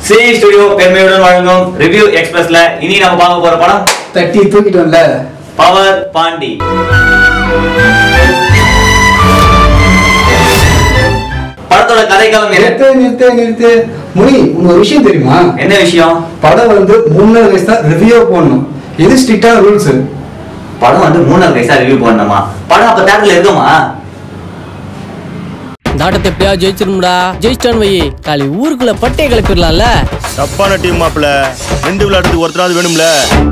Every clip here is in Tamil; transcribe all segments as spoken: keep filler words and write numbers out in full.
சி ஸ்டுடியோ பெருமையுடன் வழங்கும் ரிவ்யூ எக்ஸ்பிரஸ்ல இனி நம்ம பார்க்க போற படம் தட்டி தூக்கிட்டோம்ல பவர் பாண்டி. படத்தோட கதைக்களம் நிறுத்து நிறுத்து நிறுத்து முனி உங்களுக்கு ஒரு விஷயம் தெரியுமா? என்ன விஷயம்? படம் வந்து மூணு வயசு தான் ரிவ்யூ போடணும். இது ஸ்ட்ரிக்டா ரூல்ஸ். படம் வந்து மூணாவது வயசா ரிவ்யூ பண்ணணுமா? படம் அப்ப தேட்டர்ல இருக்குமா? நாட்டத்தை எப்படியா ஜெயிச்சிரும்டா. ஜெயிச்சிட்டான் வை காலி ஊருக்குள்ள பட்டையை கிளப்பிடலாம்ல. தப்பான டீம் மாப்பிள ரெண்டு விளையாட்டுக்கு ஒருத்தராவது வேணும்ல.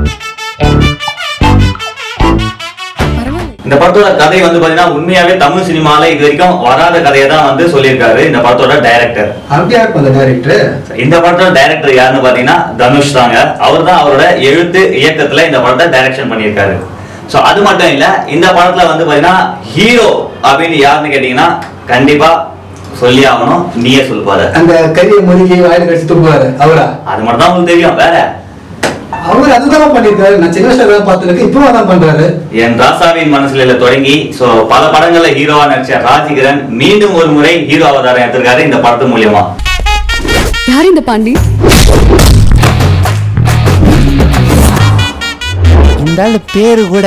இந்த படத்தோட கதை வந்து பாத்தீங்கன்னா உண்மையாவே தமிழ் சினிமால இது வரைக்கும் வராத கதையை தான் வந்து சொல்லியிருக்காரு இந்த படத்தோட டைரக்டர். அப்படியா அந்த டைரக்டர்? இந்த படத்தோட டைரக்டர் யாருன்னு பாத்தீங்கன்னா தனுஷ் தாங்க. அவர் தான் அவரோட எழுத்து இயக்கத்துல இந்த படத்தை டைரக்ஷன் பண்ணியிருக்காரு. சோ அது மட்டும் இல்ல, இந்த படத்துல வந்து பாத்தீங்கன்னா ஹீரோ அப்படின்னு யாருன்னு கேட்டீங்கன்னா கண்டிப்பா சொல்லி ஆகணும். நீயே சொல்லுப்பாரு. அந்த கரிய முருகி வாயில கடிச்சு துப்புவாரு அவரா? அது மட்டும் தான் உங்களுக்கு தெரியும். வேற அவர் அதுதான் பண்ணிருக்காரு. நான் சின்ன வயசுல பார்த்துருக்கு, இப்போ அதான் பண்றாரு. என் ராசாவின் மனசுல தொடங்கி சோ பல படங்கள்ல ஹீரோவா நடிச்ச ராஜகிரண் மீண்டும் ஒரு முறை ஹீரோ அவதாரம் எடுத்திருக்காரு இந்த படத்து மூலியமா. யார் இந்த பாண்டி? இந்த ஆள் பேரு கூட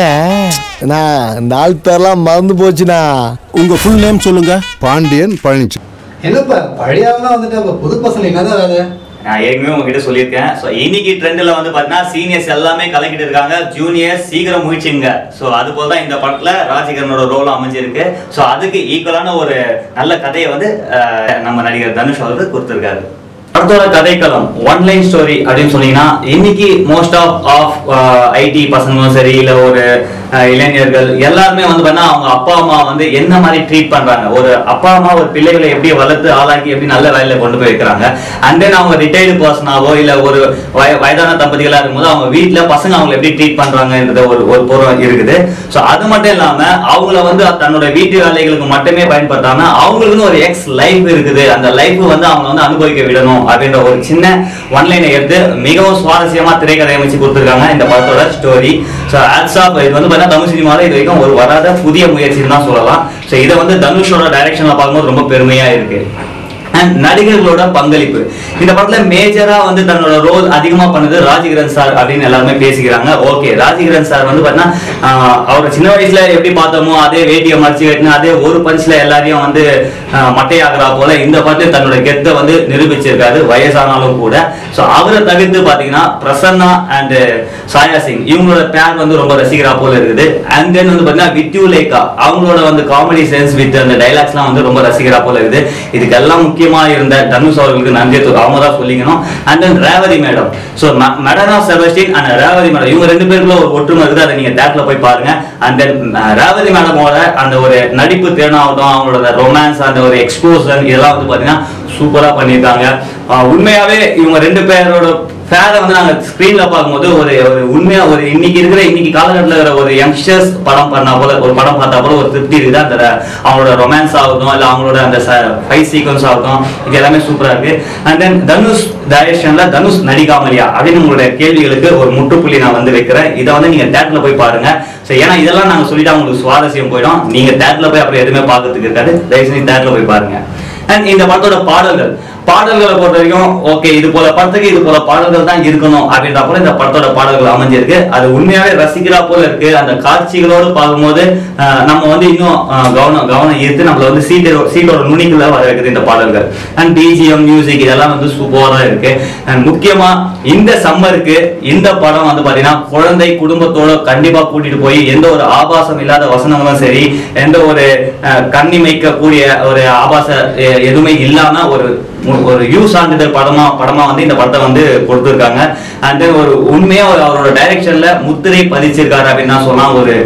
இந்த ஆள் பேர்லாம் மறந்து போச்சுனா. உங்க ஃபுல் நேம் சொல்லுங்க. பாண்டியன் பழனிச்சு. என்னப்பா பழையாவெல்லாம் வந்துட்டு புது பசங்க என்னதான் வேலை? நான் ஏற்கனவே உங்ககிட்ட சொல்லியிருக்கேன். ஸோ இன்னைக்கு ட்ரெண்ட்ல வந்து பார்த்தீங்கன்னா சீனியர்ஸ் எல்லாமே கலக்கிட்டு இருக்காங்க, ஜூனியர்ஸ் சீக்கிரம் முயற்சிங்க. ஸோ அது போல தான் இந்த படத்துல ராஜகிரனோட ரோல் அமைஞ்சிருக்கு. ஸோ அதுக்கு ஈக்குவலான ஒரு நல்ல கதையை வந்து நம்ம நடிகர் தனுஷ் அவர்கள் கொடுத்திருக்காரு. படத்தோட கதைக்களம் ஒன்லைன் ஸ்டோரி அப்படின்னு சொன்னீங்கன்னா இன்னைக்கு மோஸ்ட் ஆஃப் ஆஃப் ஐடி பசங்களும் சரி இல்லை ஒரு இளைஞர்கள் எல்லாருமே வந்து பார்த்தீங்கன்னா அவங்க அப்பா அம்மா வந்து என்ன மாதிரி ட்ரீட் பண்றாங்க, ஒரு அப்பா அம்மா ஒரு பிள்ளைகளை எப்படி வளர்த்து ஆளாக்கி எப்படி நல்ல வேலையில கொண்டு போய் வைக்கிறாங்க. அண்ட் தென் அவங்க ரிட்டையர்டு பர்சனாவோ இல்லை ஒரு வய வயதான தம்பதிகளா இருக்கும்போது அவங்க வீட்டில் பசங்க அவங்க எப்படி ட்ரீட் பண்றாங்கன்றது ஒரு ஒரு பொருள் இருக்குது. ஸோ அது மட்டும் இல்லாம அவங்கள வந்து தன்னோட வீட்டு வேலைகளுக்கு மட்டுமே பயன்படுத்தாம அவங்களுக்குன்னு ஒரு எக்ஸ் லைஃப் இருக்குது. அந்த லைஃப் வந்து அவங்க வந்து அனுபவிக்க விடணும் அப்படின்ற ஒரு சின்ன ஒன்லைனை எடுத்து மிகவும் சுவாரஸ்யமா திரைக்கதை அமைச்சு கொடுத்திருக்காங்க இந்த படத்தோட ஸ்டோரி. ஸோ ஆட்ஸ் ஆஃப் இது வந்து தமிழ் சினிமாவில் இது வரைக்கும் ஒரு வராத புதிய முயற்சின்னு தான் சொல்லலாம். ஸோ இதை வந்து தனுஷோட டைரக்ஷன்ல பார்க்கும்போது ரொம்ப பெருமையா இருக்கு. அண்ட் நடிகர்களோட பங்களிப்பு இந்த படத்துல மேஜரா வந்து தன்னோட ரோல் அதிகமா பண்ணது ராஜகிரண் சார் அப்படின்னு எல்லாருமே பேசிக்கிறாங்க. ஓகே, ராஜகிரண் சார் வந்து பாத்தீங்கன்னா அவர் சின்ன வயசுல எப்படி பார்த்தோமோ அதே வேட்டியை மறைச்சு கட்டினா அதே ஒரு பஞ்ச்ல எல்லாரையும் வந்து மட்டையாகிறா போல இந்த படத்துல தன்னோட கெத்தை வந்து நிரூபிச்சிருக்காரு வயசானாலும் கூட. ஸோ அவரை தவிர்த்து பாத்தீங்கன்னா பிரசன்னா அண்ட் சாயா சிங் இவங்களோட பேர் வந்து ரொம்ப ரசிகரா போல இருக்குது. அண்ட் தென் வந்து பாத்தீங்கன்னா வித்யூ லேகா அவங்களோட வந்து காமெடி சென்ஸ் வித் அந்த டைலாக்ஸ் எல்லாம் வந்து ரொம்ப ரசிகரா போல இருக்குது. இதுக்கெல்லாம் முக்கியமா இருந்த தனுஷ் அவர்களுக்கு நன்றி அவங்க தான் சொல்லிக்கணும். And then Revathi madam, so Madonna Sebastian and Revathi madam இவங்க ரெண்டு பேருக்குள்ள ஒரு ஒற்றுமை இருக்குது. அதை நீங்க தேட்டர்ல போய் பாருங்க. அண்ட் தென் ரேவதி மேடமோட அந்த ஒரு நடிப்பு திறனாகட்டும் அவங்களோட ரொமான்ஸ் அந்த ஒரு எக்ஸ்போசர் இதெல்லாம் வந்து பாத்தீங்கன்னா சூப்பரா பண்ணியிருக்காங்க. உண்மையாவே இவங்க ரெண்டு பேரோட பேரை வந்து நாங்க ஸ்கிரீன்ல பார்க்கும்போது ஒரு ஒரு உண்மையா ஒரு இன்னைக்கு இருக்கிற இன்னைக்கு காலகட்டத்தில் இருக்கிற ஒரு யங்ஸ்டர்ஸ் படம் பண்ணா போல ஒரு படம் பார்த்தா போல ஒரு திருப்தி இருக்குது. அந்த அவங்களோட ரொமான்ஸ் ஆகட்டும் இல்லை அவங்களோட அந்த ஃபைட் சீக்வன்ஸ் ஆகட்டும் இது எல்லாமே சூப்பரா இருக்கு. அண்ட் தென் தனுஷ் டைரக்ஷன்ல தனுஷ் நடிக்காமலியா அப்படின்னு உங்களுடைய கேள்விகளுக்கு ஒரு முற்றுப்புள்ளி நான் வந்து வைக்கிறேன். இதை வந்து நீங்க தேட்டர்ல போய் பாருங்க. ஸோ ஏன்னா இதெல்லாம் நாங்க சொல்லிட்டு உங்களுக்கு சுவாரஸ்யம் போயிடும். நீங்க தேட்டர்ல போய் அப்புறம் எதுவுமே பார்க்கறதுக்கு இருக்காது. தயவுசெய்து தேட்டர்ல போய் பாருங்க. அண்ட் இந்த படத்தோட பாடல்கள் பாடல்களை பொறுத்த வரைக்கும் ஓகே இது போல படத்துக்கு இது போல பாடல்கள் தான் இருக்கணும் அப்படின்ற போல இந்த படத்தோட பாடல்கள் அமைஞ்சிருக்கு. அது உண்மையாவே ரசிக்கிறா போல இருக்கு. அந்த காட்சிகளோடு பார்க்கும்போது நம்ம வந்து இன்னும் கவனம் கவனம் ஈர்த்து நம்மள வந்து சீட்டோ சீட்டோட நுனிக்குள்ள வர வைக்குது இந்த பாடல்கள். அண்ட் பிஜிஎம் மியூசிக் இதெல்லாம் வந்து சூப்பரா இருக்கு. அண்ட் முக்கியமா இந்த சம்மருக்கு இந்த படம் வந்து பாத்தீங்கன்னா குழந்தை குடும்பத்தோட கண்டிப்பா கூட்டிட்டு போய் எந்த ஒரு ஆபாசம் இல்லாத வசனங்களும் சரி எந்த ஒரு கண்ணிமைக்க கூடிய ஒரு ஆபாச எதுவுமே இல்லாம ஒரு ஒரு யூ சான்றிதழ் படமா படமா வந்து இந்த படத்தை வந்து கொடுத்துருக்காங்க. அண்ட் தென் ஒரு உண்மையா ஒரு அவரோட டைரக்ஷன்ல முத்திரை பதிச்சிருக்காரு அப்படின்னு சொல்லலாம். ஒரு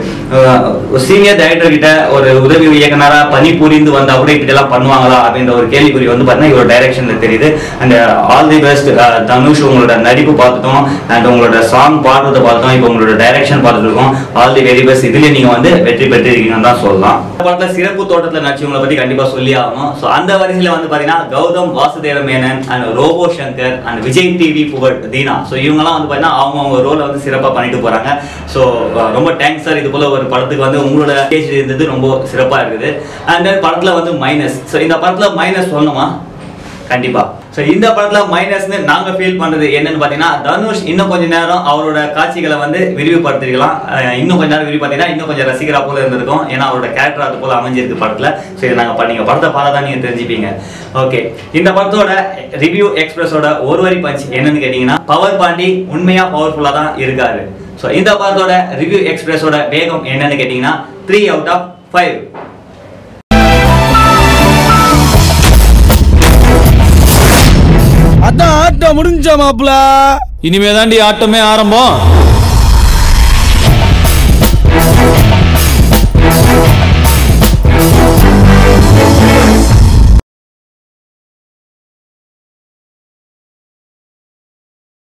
சீனியர் டைரக்டர் கிட்ட ஒரு உதவி இயக்குனரா பணி புரிந்து வந்தா கூட இப்படி எல்லாம் பண்ணுவாங்களா அப்படின்ற ஒரு கேள்விக்குறி வந்து பாத்தீங்கன்னா இவரோட டைரக்ஷன்ல தெரியுது. And all the best Dhanush. உங்களோட நடிப்பு பார்த்துட்டோம் அண்ட் உங்களோட சாங் பாடுறதை பார்த்தோம், இப்போ உங்களோட டைரக்ஷன் பார்த்துட்டு இருக்கோம். All the very best. இதுல நீங்க வந்து வெற்றி பெற்றிருக்கீங்கன்னு தான் சொல்லலாம். படத்துல சிறப்பு தோட்டத்துல நடிச்சவங்களை பத்தி கண்டிப்பா சொல்லி ஆகணும். ஸோ அந்த வரிசையில வந்து பாத்தீங்கன்னா Gautham Vasudev Menon and Robo Shankar and Vijay TV புகழ் தீனா. ஸோ இவங்கெல்லாம் வந்து பாத்தீங்கன்னா அவங்க அவங்க ரோலை வந்து சிறப்பா பண்ணிட்டு போறாங்க. ஸோ ரொம்ப தேங்க்ஸ் சார். இது போல ஒரு படத்துக்கு வந்து உங்களோட பேஜ் இருந்தது ரொம்ப சிறப்பா இருக்குது. அண்ட் தென் படத்துல வந்து மைனஸ். ஸோ இந்த படத்துல மைனஸ் சொல்லணுமா? கண்டிப்பா. ஸோ இந்த படத்துல மைனஸ்னு நாங்க ஃபீல் பண்றது என்னன்னு பாத்தீங்கன்னா, தனுஷ் இன்னும் கொஞ்ச நேரம் அவரோட காட்சிகளை வந்து விரிவுபடுத்திருக்கலாம். இன்னும் கொஞ்ச நேரம் விரிவுபடுத்தினா இன்னும் கொஞ்சம் ரசிகரா போல இருந்திருக்கும். ஏன்னா அவரோட கேரக்டர் அது போல அமைஞ்சிருக்கு படத்துல. ஸோ இதை நாங்க நீங்க படத்தை பார்த்தா தான் நீங்க தெரிஞ்சுப்பீங்க. ஓகே, இந்த படத்தோட ரிவ்யூ எக்ஸ்பிரஸோட ஒரு வரி பஞ்ச் என்னன்னு கேட்டீங்கன்னா, பவர் பாண்டி உண்மையா பவர்ஃபுல்லா தான் இருக்காரு. ஸோ இந்த படத்தோட ரிவ்யூ எக்ஸ்பிரஸோட வேகம் என்னன்னு கேட்டீங்கன்னா த்ரீ அவுட் ஆஃப் ஃபைவ். அதான் ஆட்டம் முடிஞ்ச மாப்ள. இனிமே தாண்டி ஆட்டமே ஆரம்பம்.